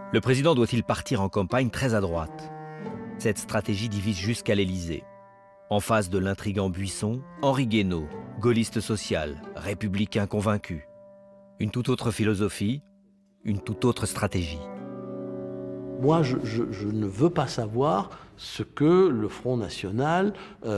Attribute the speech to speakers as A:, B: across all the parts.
A: Le président doit-il partir en campagne très à droite? Cette stratégie divise jusqu'à l'Élysée. En face de l'intrigant Buisson, Henri Guénaud, gaulliste social, républicain convaincu. Une toute autre philosophie, une toute autre stratégie.
B: Moi, je ne veux pas savoir ce que le Front National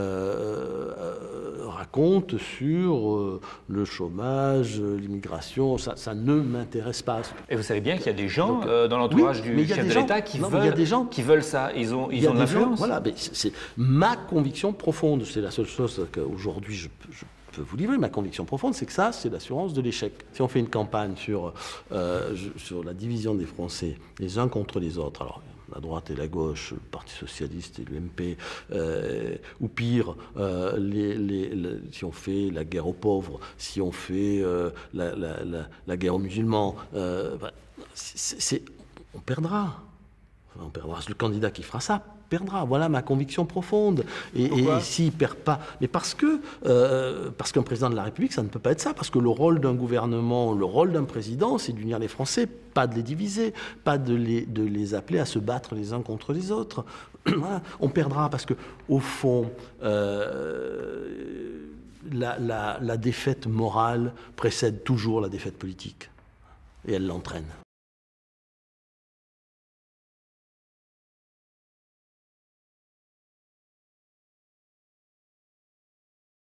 B: raconte sur le chômage, l'immigration. Ça ne m'intéresse pas.
C: Et vous savez bien qu'il y a des gens dans l'entourage du chef de l'État qui veulent ça. Ils ont de l'influence.
B: Voilà, c'est ma conviction profonde. C'est la seule chose qu'aujourd'hui je peux vous livrer. Ma conviction profonde, c'est que ça, c'est l'assurance de l'échec. Si on fait une campagne sur la division des Français, les uns contre les autres, alors la droite et la gauche, le Parti Socialiste et l'UMP, ou pire, si on fait la guerre aux pauvres, si on fait la guerre aux musulmans, on perdra. Enfin, on perdra. Le candidat qui fera ça perdra. Voilà ma conviction profonde. Et s'il ne perd pas, mais parce qu'un président de la République, ça ne peut pas être ça. Parce que le rôle d'un gouvernement, le rôle d'un président, c'est d'unir les Français, pas de les diviser, pas de les appeler à se battre les uns contre les autres. Voilà. On perdra parce que, au fond, la défaite morale précède toujours la défaite politique. Et elle l'entraîne.